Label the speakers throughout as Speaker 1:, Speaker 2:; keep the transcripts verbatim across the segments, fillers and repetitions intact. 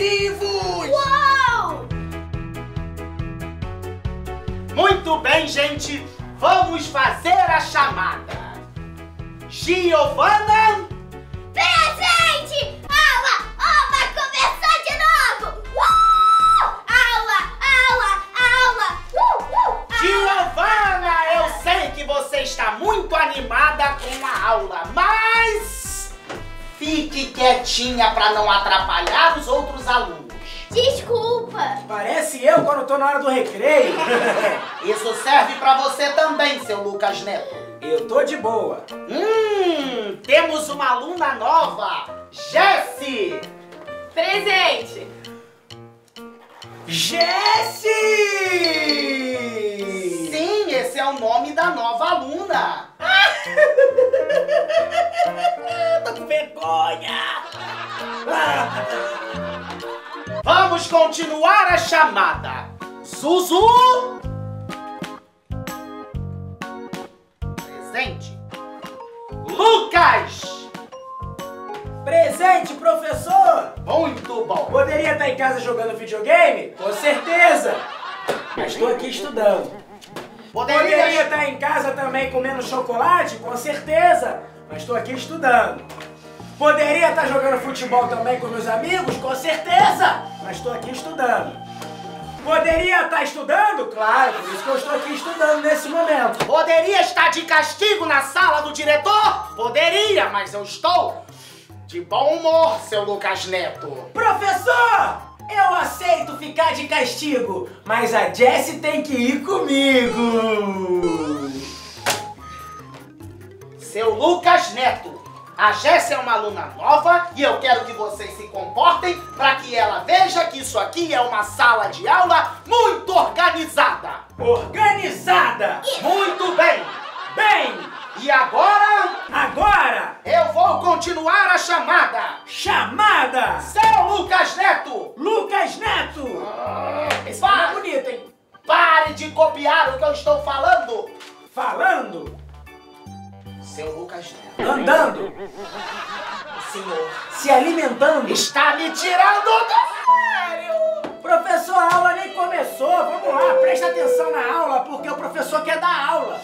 Speaker 1: explosivos!
Speaker 2: Uau!
Speaker 3: Muito bem, gente. Vamos fazer a chamada. Giovana!
Speaker 2: Presente! Aula! Oh, vai começar de novo! Uh! Aula! Aula! Aula! Uh, uh,
Speaker 3: Giovana, eu sei que você está muito animada com a aula, mas fique quietinha para não atrapalhar os outros alunos.
Speaker 2: Desculpa!
Speaker 1: Parece eu quando tô na hora do recreio.
Speaker 3: Isso serve para você também, seu Lucas Neto.
Speaker 1: Eu tô de boa.
Speaker 3: Hum, temos uma aluna nova, Jessie.
Speaker 4: Presente!
Speaker 1: Jessie!
Speaker 3: Sim, esse é o nome da nova aluna.
Speaker 1: Tô com vergonha.
Speaker 3: Vamos continuar a chamada. Zuzu. Presente. Lucas.
Speaker 1: Presente, professor!
Speaker 3: Muito bom.
Speaker 1: Poderia estar em casa jogando videogame? Com certeza! Mas estou aqui estudando. Poderia
Speaker 3: Poderia...
Speaker 1: estar em casa também comendo chocolate? Com certeza! Mas estou aqui estudando. Poderia estar jogando futebol também com meus amigos? Com certeza! Mas estou aqui estudando. Poderia estar estudando? Claro, por isso que eu estou aqui estudando nesse momento.
Speaker 3: Poderia estar de castigo na sala do diretor? Poderia, mas eu estou de bom humor, seu Lucas Neto.
Speaker 1: Professor! Eu aceito ficar de castigo, mas a Jessie tem que ir comigo.
Speaker 3: Seu Lucas Neto, a Jessie é uma aluna nova e eu quero que vocês se comportem para que ela veja que isso aqui é uma sala de aula muito organizada.
Speaker 1: Organizada!
Speaker 3: Muito bem.
Speaker 1: Bem!
Speaker 3: E agora
Speaker 1: Agora!
Speaker 3: eu vou continuar a chamada.
Speaker 1: Chamada!
Speaker 3: Seu Lucas Neto,
Speaker 1: Lucas Neto! Esse nome é bonito, hein?
Speaker 3: pare de copiar o que eu estou falando.
Speaker 1: Falando,
Speaker 3: Seu Lucas Neto,
Speaker 1: andando,
Speaker 3: o senhor
Speaker 1: se alimentando.
Speaker 3: está me tirando do sério.
Speaker 1: Professor, a aula nem começou. Vamos lá, presta atenção na aula, porque o professor quer dar aula.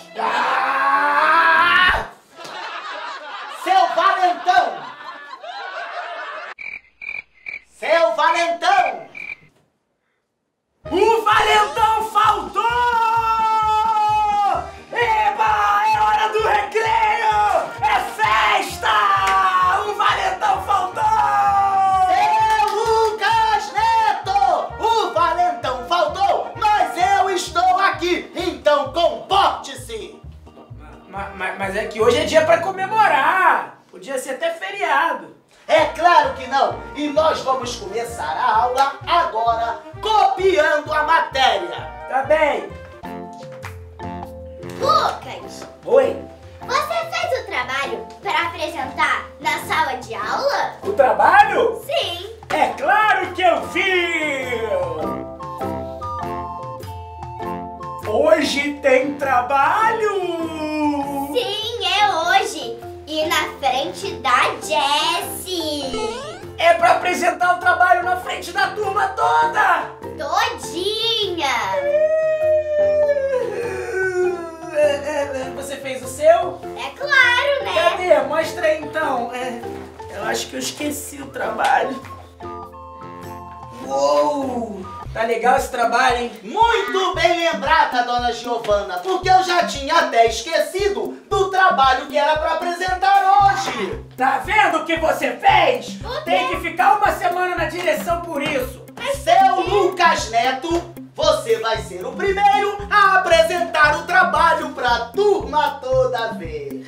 Speaker 3: Ah! Seu Valentão! Seu Valentão!
Speaker 1: O Valentão faltou! Eba, é hora do recreio! É festa! O Valentão faltou!
Speaker 3: Seu Lucas Neto! O Valentão faltou, mas eu estou aqui, então comporte-se!
Speaker 1: Ma- ma- Mas é que hoje é dia pra comemorar. Podia ser até feriado.
Speaker 3: É claro que não! E nós vamos começar a aula agora, copiando a matéria!
Speaker 1: Tá bem.
Speaker 2: Lucas,
Speaker 1: Oi.
Speaker 2: você fez o trabalho para apresentar na sala de aula?
Speaker 1: O trabalho?
Speaker 2: Sim.
Speaker 1: É claro que eu fiz! Hoje tem trabalho!
Speaker 2: Sim, é hoje. E na frente da Jessie.
Speaker 1: É pra apresentar o trabalho na frente da turma toda!
Speaker 2: Todinha.
Speaker 1: Você fez o seu?
Speaker 2: É claro, né?
Speaker 1: Cadê? Mostra aí então. É, eu acho que eu esqueci o trabalho. Uou! Tá legal esse trabalho, hein?
Speaker 3: Muito bem lembrada, dona Giovana, porque eu já tinha até esquecido do trabalho que era para apresentar hoje.
Speaker 1: Tá vendo o que você fez?
Speaker 2: O quê?
Speaker 1: Tem que ficar uma semana na direção por isso.
Speaker 3: Seu Lucas Neto, você vai ser o primeiro a apresentar o trabalho para a turma toda ver.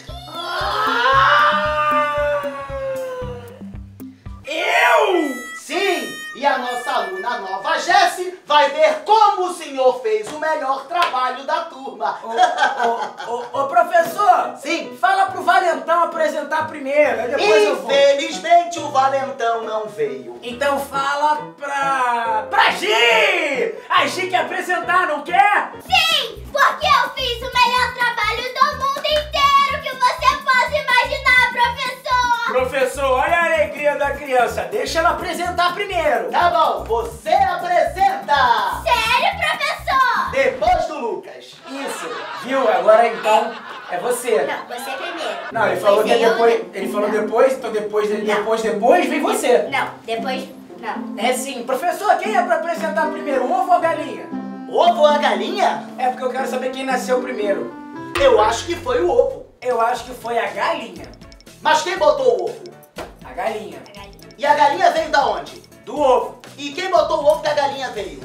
Speaker 1: Eu?
Speaker 3: Sim, e a nossa aluna nova Jessie vai ver como o senhor fez o melhor trabalho da turma.
Speaker 1: Ô, ô, ô, ô, professor,
Speaker 3: Sim.
Speaker 1: fala pro Valentão apresentar primeiro, aí depois eu vou.
Speaker 3: Infelizmente o Valentão não veio.
Speaker 1: Então fala pra... pra Gi! A Gi quer apresentar, não quer?
Speaker 2: Sim, porque eu fiz o melhor trabalho do mundo inteiro que você possa imaginar, professor.
Speaker 1: Professor, olha a alegria da criança. Deixa ela apresentar primeiro.
Speaker 3: Tá bom, você apresenta!
Speaker 2: Sério, professor?
Speaker 3: Depois do Lucas.
Speaker 1: Isso. Viu? Agora então é você.
Speaker 2: Não, você primeiro.
Speaker 1: Não, ele falou que é
Speaker 2: eu,
Speaker 1: depois. Ele falou
Speaker 2: não.
Speaker 1: depois, então depois, ele
Speaker 2: Não.
Speaker 1: depois, depois vem você.
Speaker 2: Não, depois... Não.
Speaker 1: É sim. Professor, quem é pra apresentar primeiro? Ovo ou galinha?
Speaker 3: Ovo ou a galinha?
Speaker 1: É porque eu quero saber quem nasceu primeiro.
Speaker 3: Eu acho que foi o ovo.
Speaker 1: Eu acho que foi a galinha.
Speaker 3: Mas quem botou o ovo?
Speaker 1: A galinha.
Speaker 3: E a galinha veio da onde?
Speaker 1: Do ovo.
Speaker 3: E quem botou o ovo que a galinha veio?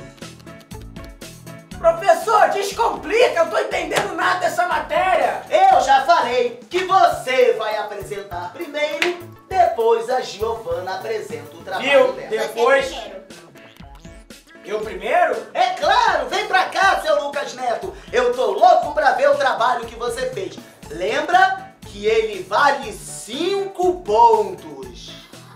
Speaker 1: Professor, descomplica, eu tô entendendo nada dessa matéria.
Speaker 3: Eu já falei que você vai apresentar primeiro, depois a Giovana apresenta o trabalho
Speaker 1: Viu?
Speaker 3: dela.
Speaker 1: Depois-
Speaker 2: Você primeiro.
Speaker 1: Eu primeiro?
Speaker 3: É claro, vem pra cá, seu Lucas Neto. Eu tô louco pra ver o trabalho que você fez. Lembra que ele vale cinco pontos.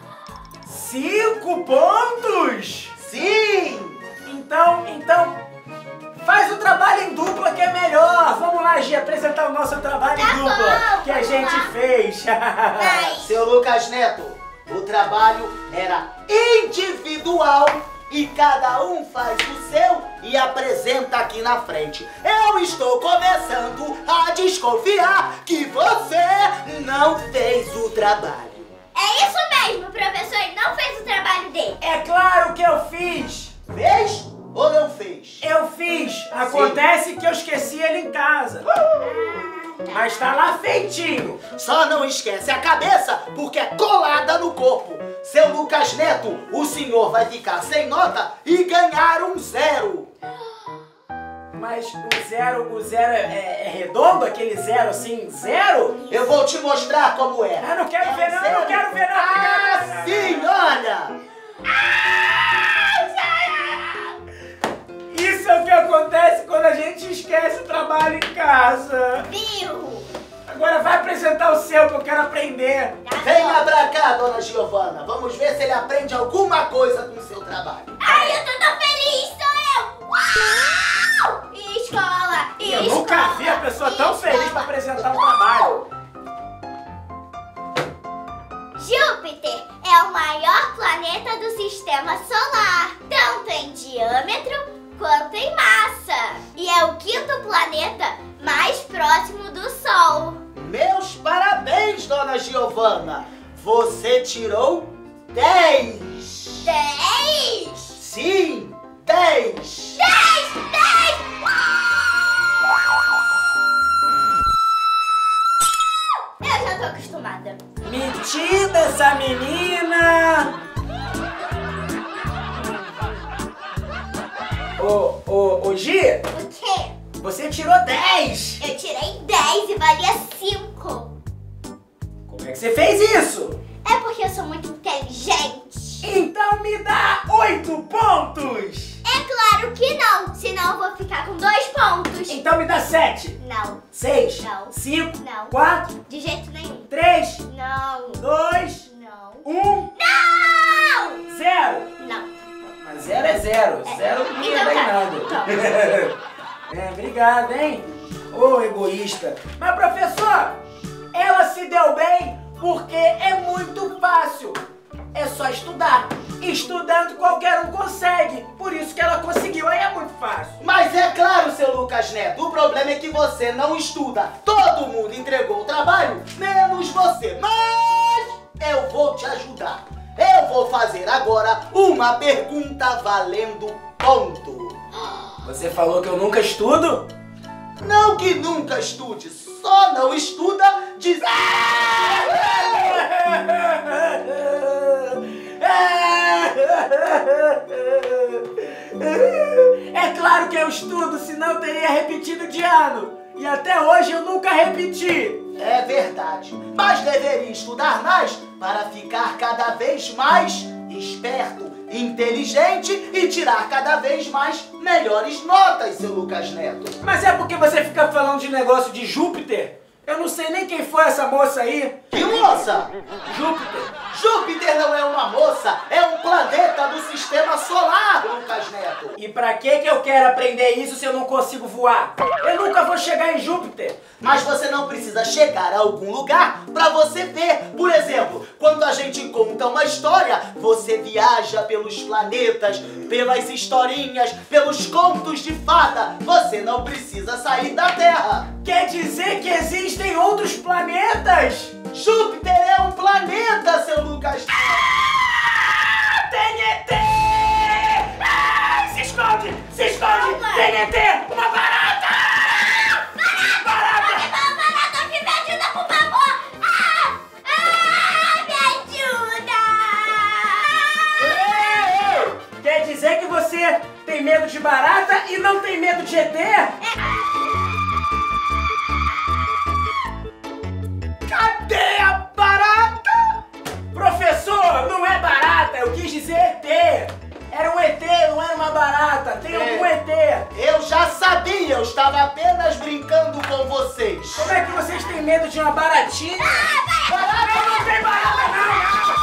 Speaker 1: Cinco pontos?
Speaker 3: Sim!
Speaker 1: Então, então, faz o trabalho em dupla que é melhor. Vamos lá, Gi, apresentar o nosso trabalho
Speaker 2: Tá
Speaker 1: em dupla
Speaker 2: bom,
Speaker 1: que a
Speaker 2: vamos
Speaker 1: gente
Speaker 2: lá.
Speaker 1: fez.
Speaker 2: Vai.
Speaker 3: Seu Lucas Neto, o trabalho era individual e cada um faz o seu e apresenta aqui na frente. Eu estou começando a desconfiar que você não fez o trabalho.
Speaker 2: É isso mesmo, professor. Ele não fez o trabalho dele.
Speaker 1: É claro que eu fiz.
Speaker 3: Fez ou não fez?
Speaker 1: Eu fiz. Acontece que eu esqueci ele em casa. Mas tá lá feitinho.
Speaker 3: Só não esquece a cabeça, porque é colada no corpo. Seu Lucas Neto, o senhor vai ficar sem nota e ganhar um zero.
Speaker 1: Mas o zero, o zero é, é redondo? Aquele zero assim, zero?
Speaker 3: Eu vou te mostrar como é.
Speaker 1: Ah, não quero
Speaker 3: É
Speaker 1: ver não,
Speaker 3: zero.
Speaker 1: não quero ver não.
Speaker 3: Ah, sim, olha.
Speaker 1: Isso é o que acontece quando a gente esquece o trabalho em casa.
Speaker 2: Viu?
Speaker 1: Agora vai apresentar o seu que eu quero aprender.
Speaker 2: Tá
Speaker 3: Venha
Speaker 2: bom.
Speaker 3: pra cá, dona Giovana. Vamos ver se ele aprende alguma coisa com o seu trabalho.
Speaker 2: Ai, eu tô tão feliz, sou eu! Uau! Escola,
Speaker 1: Eu
Speaker 2: escola,
Speaker 1: nunca vi a pessoa tão
Speaker 2: escola.
Speaker 1: feliz pra apresentar um trabalho.
Speaker 2: Júpiter é o maior planeta do sistema solar, tanto em diâmetro quanto em massa. E é o quinto planeta mais próximo do Sol.
Speaker 3: Meus parabéns, dona Giovana. Você tirou dez.
Speaker 2: Dez!
Speaker 3: Sim, dez.
Speaker 2: Dez! Dez! Eu já tô acostumada.
Speaker 1: Metida essa menina! Ô, ô, ô, Gi,
Speaker 2: O quê?
Speaker 1: você tirou dez!
Speaker 2: Eu tirei dez e valia cinco.
Speaker 1: Como é que você fez isso?
Speaker 2: É porque eu sou muito inteligente.
Speaker 1: Então me dá oito pontos!
Speaker 2: É claro que não, senão eu vou ficar com dois pontos.
Speaker 1: Então me dá sete,
Speaker 2: Não,
Speaker 1: seis,
Speaker 2: Não.
Speaker 1: cinco,
Speaker 2: Não.
Speaker 1: quatro,
Speaker 2: de jeito nenhum.
Speaker 1: três,
Speaker 2: Não,
Speaker 1: dois,
Speaker 2: não.
Speaker 1: um,
Speaker 2: Não!
Speaker 1: zero!
Speaker 2: Não.
Speaker 1: Mas zero é zero,
Speaker 2: É.
Speaker 1: zero não ia
Speaker 2: Então
Speaker 1: dar em
Speaker 2: tá.
Speaker 1: nada. É, obrigado, hein? Ô, egoísta. Mas, professor, ela se deu bem porque é muito fácil. É só estudar. Estudando qualquer um consegue. Por isso que ela conseguiu, aí é muito fácil.
Speaker 3: Mas é claro, seu Lucas Neto, o problema é que você não estuda. Todo mundo entregou o trabalho, menos você. Mas eu vou te ajudar. Eu vou fazer agora uma pergunta valendo ponto.
Speaker 1: Você falou que eu nunca estudo?
Speaker 3: Não que nunca estude, só não estuda de...
Speaker 1: É claro que eu estudo, senão eu teria repetido de ano. E até hoje eu nunca repeti.
Speaker 3: É verdade, mas deveria estudar mais para ficar cada vez mais esperto, inteligente e tirar cada vez mais melhores notas, seu Lucas Neto.
Speaker 1: Mas é porque você fica falando de negócio de Júpiter? Eu não sei nem quem foi essa moça aí.
Speaker 3: Que moça?
Speaker 1: Júpiter.
Speaker 3: Júpiter não é uma moça, é um planeta do sistema solar, Lucas Neto.
Speaker 1: E pra que que eu quero aprender isso se eu não consigo voar? Eu nunca vou chegar em Júpiter.
Speaker 3: Mas você não precisa chegar a algum lugar para você ver. Por exemplo, quando a gente conta conta uma história, você viaja pelos planetas, pelas historinhas, pelos contos de fada. Você não precisa sair da Terra.
Speaker 1: Quer dizer que existem outros planetas?
Speaker 3: Júpiter é um planeta, seu Lucas.
Speaker 1: Ah, tem E T! Ah, se esconde! Se esconde!
Speaker 2: Calma.
Speaker 1: Tem E T! Uma barata! Barata!
Speaker 2: Não, barata, que me ajuda, por favor! Ah! Ah! Me ajuda!
Speaker 1: Ei, ei! Quer dizer que você tem medo de barata e não tem medo de E T? Cadê a barata? Professor, não é barata, eu quis dizer E T. Era um E T, não era uma barata. Tem
Speaker 3: É.
Speaker 1: algum E T.
Speaker 3: Eu já sabia, eu estava apenas brincando com vocês.
Speaker 1: Como é que vocês têm medo de uma baratinha? Barata não tem barata, não!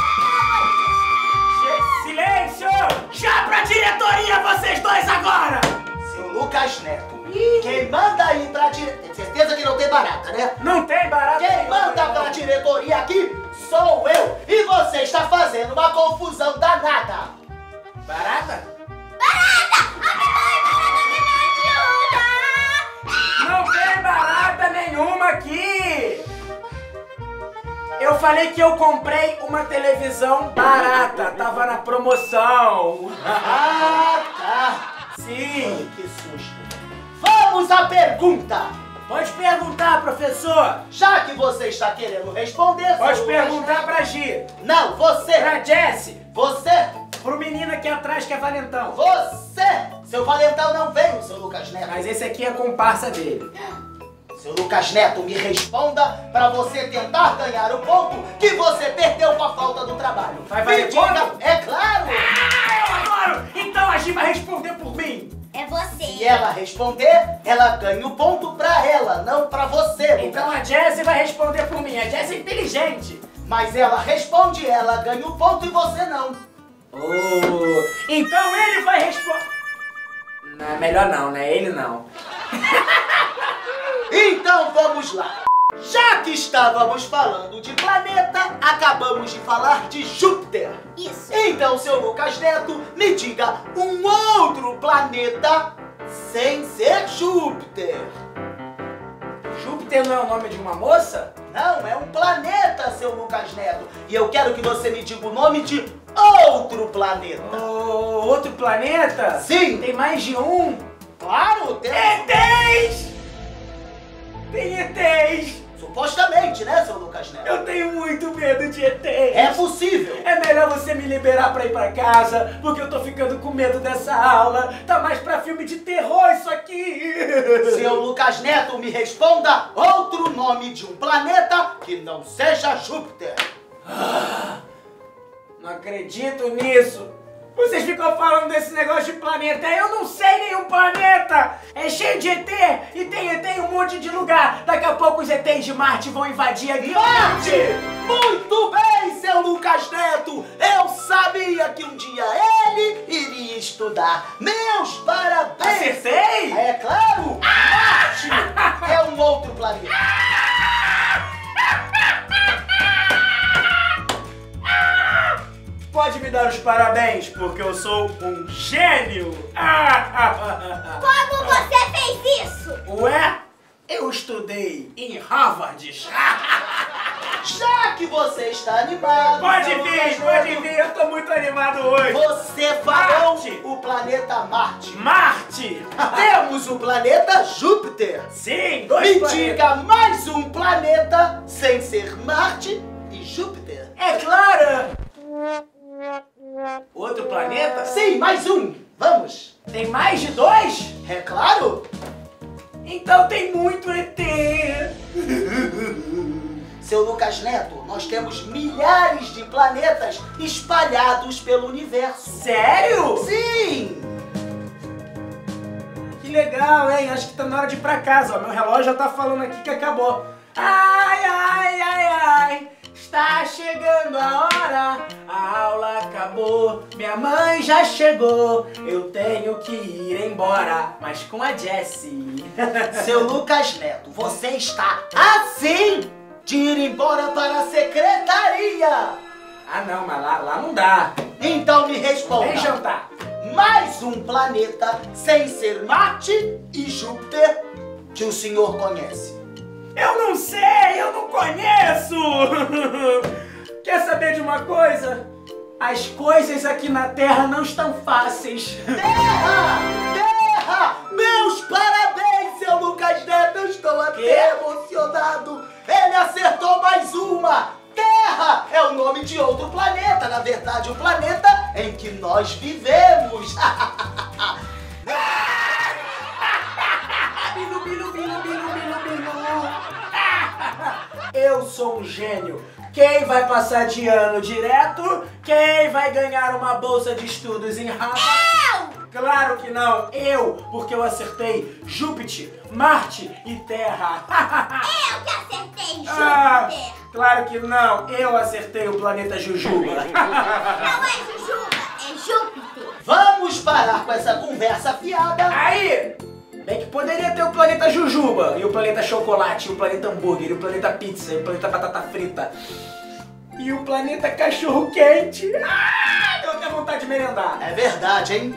Speaker 1: Che- Silêncio! Já pra diretoria, vocês dois agora!
Speaker 3: Seu Lucas Neto, quem manda aí pra diretoria... Tem certeza que não tem barata, né?
Speaker 1: Não tem barata
Speaker 3: Quem
Speaker 1: nenhuma,
Speaker 3: manda
Speaker 1: não.
Speaker 3: pra diretoria aqui sou eu. E você está fazendo uma confusão danada.
Speaker 1: Barata?
Speaker 2: Barata! A mamãe, barata, que me ajuda!
Speaker 1: Não tem barata nenhuma aqui! Eu falei que eu comprei uma televisão barata, tava na promoção.
Speaker 3: Ah, tá.
Speaker 1: Sim.
Speaker 3: Ai, que susto. Vamos à pergunta.
Speaker 1: Pode perguntar, professor.
Speaker 3: Já que você está querendo responder...
Speaker 1: Pode
Speaker 3: seu
Speaker 1: perguntar
Speaker 3: Lucas
Speaker 1: pra Gi.
Speaker 3: Neto- Não, você.
Speaker 1: Pra Jessie.
Speaker 3: Você.
Speaker 1: Pro menino aqui atrás que é Valentão.
Speaker 3: Você. Seu Valentão não veio, seu Lucas Neto.
Speaker 1: Mas esse aqui é a comparsa dele.
Speaker 3: Seu Lucas Neto, me responda para você tentar ganhar o ponto que você perdeu com a falta do trabalho.
Speaker 1: Vai
Speaker 3: me
Speaker 1: valer
Speaker 3: diga,
Speaker 1: ponto?
Speaker 3: é claro.
Speaker 1: Ah, eu adoro! Então a Gi vai responder por mim.
Speaker 2: É você.
Speaker 3: Se ela responder, ela ganha o ponto pra ela, não pra você, Lucas.
Speaker 1: Então a Jessie vai responder por mim. A Jessie é inteligente.
Speaker 3: Mas ela responde, ela ganha o ponto e você não.
Speaker 1: Oh, então ele vai responder. Não, melhor não, né? Ele não.
Speaker 3: Então vamos lá. Já que estávamos falando de planeta, acabamos de falar de Júpiter.
Speaker 2: Isso.
Speaker 3: Então, seu Lucas Neto, me diga um outro planeta sem ser Júpiter.
Speaker 1: Júpiter não é o nome de uma moça?
Speaker 3: Não, é um planeta, seu Lucas Neto. E eu quero que você me diga o nome de outro planeta.
Speaker 1: Oh, outro planeta?
Speaker 3: Sim.
Speaker 1: Tem mais de um?
Speaker 3: Claro, tem...
Speaker 1: E Tês! Tem E Tês!
Speaker 3: Supostamente, né, seu Lucas Neto?
Speaker 1: Eu tenho muito medo de E Tês!
Speaker 3: É possível.
Speaker 1: É melhor você me liberar pra ir pra casa, porque eu tô ficando com medo dessa aula. Tá mais pra filme de terror isso aqui!
Speaker 3: Seu Lucas Neto, me responda outro nome de um planeta que não seja Júpiter.
Speaker 1: Não acredito nisso! Vocês ficam falando desse negócio de planeta, eu não sei nenhum planeta! É cheio de E T e tem E T em um monte de lugar! Daqui a pouco os E Tês de Marte vão invadir aqui!
Speaker 3: Marte! Muito bem, seu Lucas Neto! Eu sabia que um dia ele iria estudar. Meus parabéns!
Speaker 1: Acertei?
Speaker 3: É claro! Marte é um outro planeta.
Speaker 1: Pode me dar os parabéns, porque eu sou um gênio!
Speaker 2: Como você fez isso?
Speaker 1: Ué? Eu estudei em Harvard!
Speaker 3: Já que você está animado...
Speaker 1: Pode
Speaker 3: seu
Speaker 1: vir,
Speaker 3: Lucas
Speaker 1: pode
Speaker 3: Neto,
Speaker 1: vir, eu tô muito animado hoje!
Speaker 3: Você falou
Speaker 1: Marte.
Speaker 3: o planeta Marte.
Speaker 1: Marte!
Speaker 3: Temos o planeta Júpiter.
Speaker 1: Sim, dois
Speaker 3: Me
Speaker 1: planetas!
Speaker 3: diga mais um planeta sem ser Marte e Júpiter.
Speaker 1: É claro! Outro planeta?
Speaker 3: Sim, mais um. Vamos.
Speaker 1: Tem mais de dois?
Speaker 3: É claro.
Speaker 1: Então tem muito E T!
Speaker 3: Seu Lucas Neto, nós temos milhares de planetas espalhados pelo universo.
Speaker 1: Sério?
Speaker 3: Sim!
Speaker 1: Que legal, hein? Acho que tá na hora de ir pra casa, ó. Meu relógio já tá falando aqui que acabou. Ai, ai, ai, ai! Está chegando a hora, a aula acabou, minha mãe já chegou, eu tenho que ir embora, mas com a Jessie.
Speaker 3: Seu Lucas Neto, você está assim de ir embora para a secretaria.
Speaker 1: Ah, não, mas lá, lá não dá.
Speaker 3: Então me responda.
Speaker 1: Vem jantar.
Speaker 3: Mais um planeta sem ser Marte e Júpiter que o senhor conhece.
Speaker 1: Eu não sei, eu não conheço. Quer saber de uma coisa? As coisas aqui na Terra não estão fáceis.
Speaker 3: Terra! Terra! Meus parabéns, seu Lucas Neto! Eu estou até
Speaker 1: Quê?
Speaker 3: emocionado! Ele acertou mais uma! Terra é o nome de outro planeta, na verdade, o planeta em que nós vivemos.
Speaker 1: Bilu, bilu, bilu, bilu, bilu, bilu. Eu sou um gênio. Quem vai passar de ano direto? Quem vai ganhar uma bolsa de estudos em Harvard?
Speaker 2: Eu!
Speaker 1: Claro que não, eu, porque eu acertei Júpiter, Marte e Terra.
Speaker 2: Eu que acertei Júpiter!
Speaker 1: Ah, claro que não, eu acertei o planeta Jujuba.
Speaker 2: Não é Jujuba, é Júpiter!
Speaker 3: Vamos parar com essa conversa fiada.
Speaker 1: Aí, bem que poderia ter o planeta Jujuba, e o planeta Chocolate, e o planeta Hambúrguer, e o planeta Pizza, e o planeta Batata Frita, e o planeta Cachorro Quente. Ah, eu tenho vontade de merendar.
Speaker 3: É verdade, hein?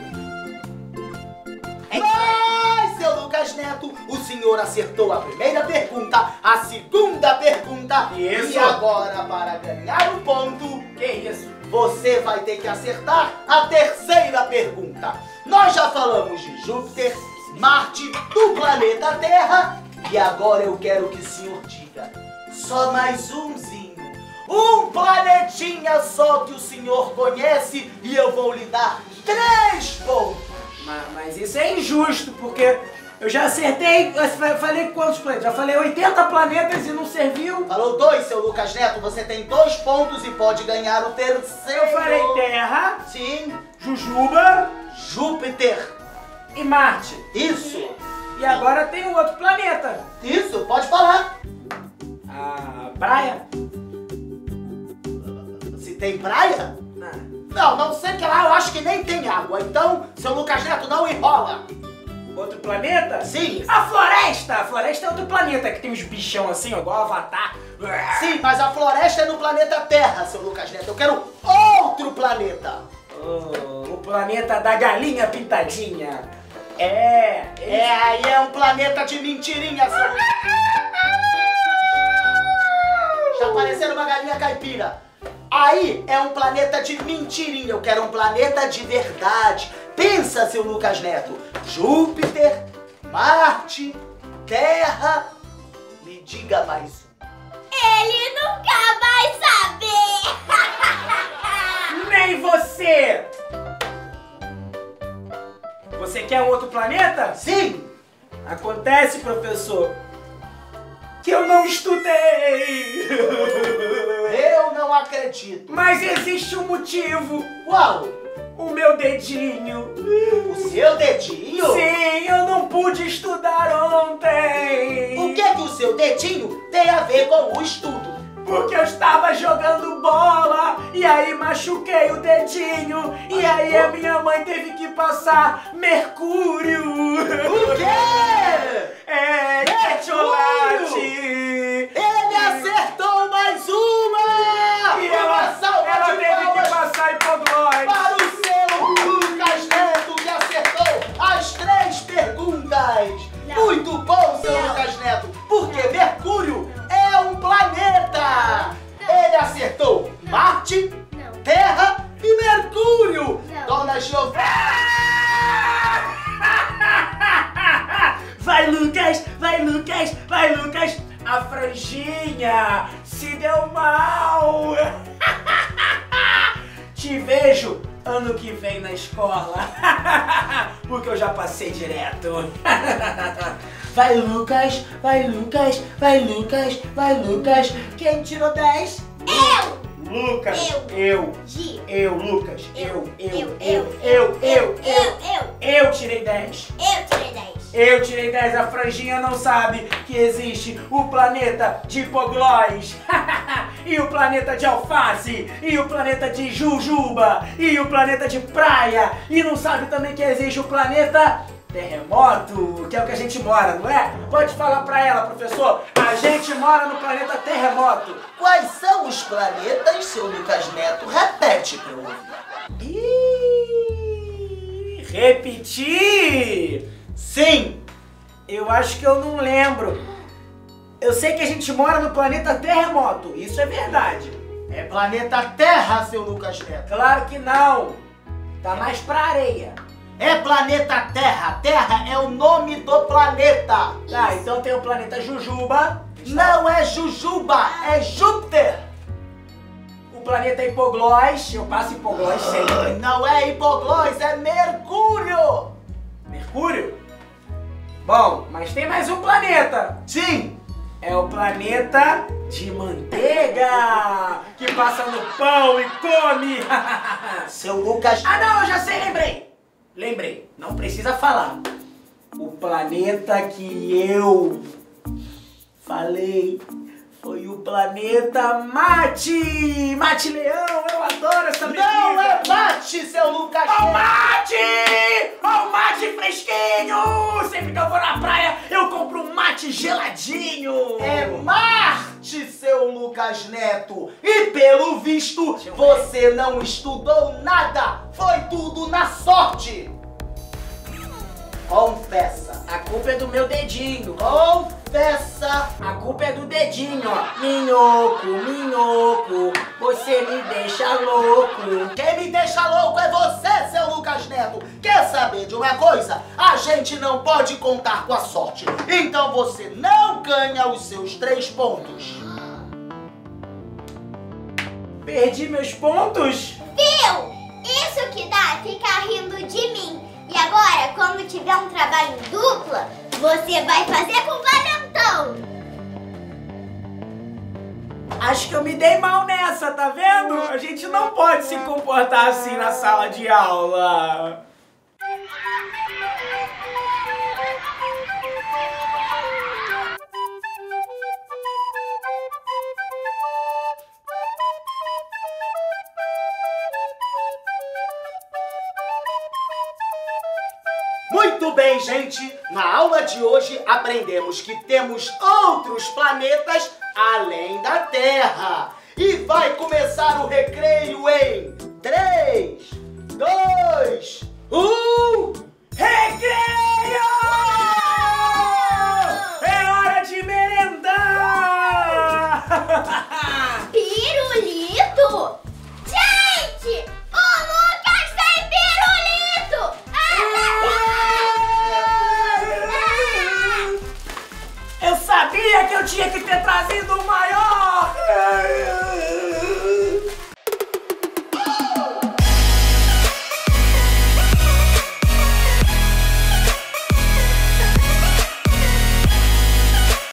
Speaker 3: Mas, seu Lucas Neto, o senhor acertou a primeira pergunta, a segunda pergunta.
Speaker 1: Isso.
Speaker 3: E agora, para ganhar o ponto,
Speaker 1: Que isso?
Speaker 3: você vai ter que acertar a terceira pergunta. Nós já falamos de Júpiter, Marte, do planeta Terra. E agora eu quero que o senhor diga só mais umzinho. Um planetinha só que o senhor conhece e eu vou lhe dar três pontos.
Speaker 1: Mas, mas isso é injusto, porque eu já acertei, eu falei quantos planetas? Já falei oitenta planetas e não serviu.
Speaker 3: Falou dois, seu Lucas Neto. Você tem dois pontos e pode ganhar o terceiro.
Speaker 1: Eu falei Terra,
Speaker 3: Sim,
Speaker 1: Jujuba
Speaker 3: Júpiter.
Speaker 1: e Marte.
Speaker 3: Isso,
Speaker 1: E agora tem um outro planeta.
Speaker 3: isso, pode falar.
Speaker 1: A praia?
Speaker 3: Se tem praia?
Speaker 1: Não.
Speaker 3: Não, não sei que lá eu acho que nem tem água. Então, seu Lucas Neto, não enrola.
Speaker 1: Outro planeta?
Speaker 3: Sim,
Speaker 1: A floresta! A floresta é outro planeta que tem uns bichão assim, ó, igual Avatar.
Speaker 3: sim, mas a floresta é no planeta Terra, seu Lucas Neto. Eu quero outro planeta.
Speaker 1: Oh, o planeta da galinha pintadinha. É,
Speaker 3: É, aí é um planeta de mentirinha, seu Lucas. Está parecendo uma galinha caipira. Aí é um planeta de mentirinha, eu quero um planeta de verdade. Pensa, seu Lucas Neto. Júpiter, Marte, Terra. Me diga mais um.
Speaker 2: Ele nunca vai saber!
Speaker 1: nem você! Você quer um outro planeta?
Speaker 3: Sim!
Speaker 1: Acontece, professor, que eu não estudei.
Speaker 3: Eu não acredito.
Speaker 1: Mas existe um motivo.
Speaker 3: Qual?
Speaker 1: O meu dedinho.
Speaker 3: O seu dedinho?
Speaker 1: Sim, eu não pude estudar ontem.
Speaker 3: O que é que o seu dedinho tem a ver com o estudo?
Speaker 1: Porque eu estava jogando bola e aí machuquei o dedinho. E aí a minha mãe teve que passar mercúrio.
Speaker 3: O quê?
Speaker 1: É,
Speaker 3: Mercúrio?
Speaker 1: chocolate.
Speaker 3: Ele acertou mais uma!
Speaker 1: E
Speaker 3: Uma
Speaker 1: ela,
Speaker 3: salva
Speaker 1: ela
Speaker 3: de
Speaker 1: teve que
Speaker 3: palmas
Speaker 1: passar hipoglós.
Speaker 3: para o seu Lucas Neto, que acertou as três perguntas.
Speaker 2: Não.
Speaker 3: Muito bom, seu
Speaker 2: Não.
Speaker 3: Lucas Neto, porque Mercúrio é um planeta. Ele acertou Marte,
Speaker 2: Não.
Speaker 3: Terra e Mercúrio.
Speaker 2: Não.
Speaker 3: Dona Giovana.
Speaker 1: Vai, Lucas! Vai, Lucas! Vai, Lucas! A franjinha se deu mal! Te vejo ano que vem na escola, porque eu já passei direto. Vai, Lucas! Vai, Lucas! Vai, Lucas! Vai, Lucas! Quem tirou dez?
Speaker 2: Eu!
Speaker 1: Lucas!
Speaker 2: Eu.
Speaker 1: Eu!
Speaker 2: Gi.
Speaker 1: Eu, Lucas! Eu, eu, eu,
Speaker 2: eu,
Speaker 1: eu, eu,
Speaker 2: eu, eu,
Speaker 1: eu tirei dez!
Speaker 2: eu tirei dez.
Speaker 1: Eu tirei dez, a franjinha não sabe que existe o planeta de hipoglós, e o planeta de alface, e o planeta de jujuba, e o planeta de praia, e não sabe também que existe o planeta terremoto, que é o que a gente mora, não é? Pode falar pra ela, professor, a gente mora no planeta terremoto.
Speaker 3: Quais são os planetas seu Lucas Neto? Repete pra eu ouvir.
Speaker 1: Ih, repetir?
Speaker 3: Sim.
Speaker 1: Eu acho que eu não lembro. Eu sei que a gente mora no planeta Terremoto, isso é verdade.
Speaker 3: É planeta Terra, seu Lucas Neto.
Speaker 1: Claro que não. Tá mais pra areia.
Speaker 3: É planeta Terra. Terra é o nome do planeta.
Speaker 1: Tá, então tem o planeta Jujuba.
Speaker 3: Não é Jujuba, é Júpiter.
Speaker 1: O planeta Hipoglós, eu passo Hipoglós sempre.
Speaker 3: Não é Hipoglós, é Mercúrio.
Speaker 1: Mercúrio? Bom, mas tem mais um planeta.
Speaker 3: Sim.
Speaker 1: É o planeta de manteiga, que passa no pão e come.
Speaker 3: Seu Lucas...
Speaker 1: Ah não, eu já sei, lembrei. Lembrei, não precisa falar. O planeta que eu falei foi o planeta Mate. Mate Leão, eu adoro essa bebida.
Speaker 3: Não é mate, seu Lucas
Speaker 1: Ó o
Speaker 3: Neto.
Speaker 1: mate! Ó o mate fresquinho! Sempre que eu vou na praia, eu compro um mate geladinho!
Speaker 3: É Marte, seu Lucas Neto. E pelo visto, você não estudou nada. Foi tudo na sorte. Confessa.
Speaker 1: A culpa é do meu dedinho.
Speaker 3: Confessa.
Speaker 1: A culpa é do dedinho, ó. Minhoco, minhoco, você me deixa louco.
Speaker 3: Quem me deixa louco é você, seu Lucas Neto. Quer saber de uma coisa? A gente não pode contar com a sorte. Então você não ganha os seus três pontos.
Speaker 1: Perdi meus pontos?
Speaker 2: Viu? Isso que dá ficar rindo de mim. E agora, quando tiver um trabalho em dupla, você vai fazer com o valentão.
Speaker 1: Acho que eu me dei mal nessa, tá vendo? A gente não pode se comportar assim na sala de aula.
Speaker 3: Muito bem, gente. Na aula de hoje aprendemos que temos outros planetas além da Terra. E vai começar o recreio em três, dois, um...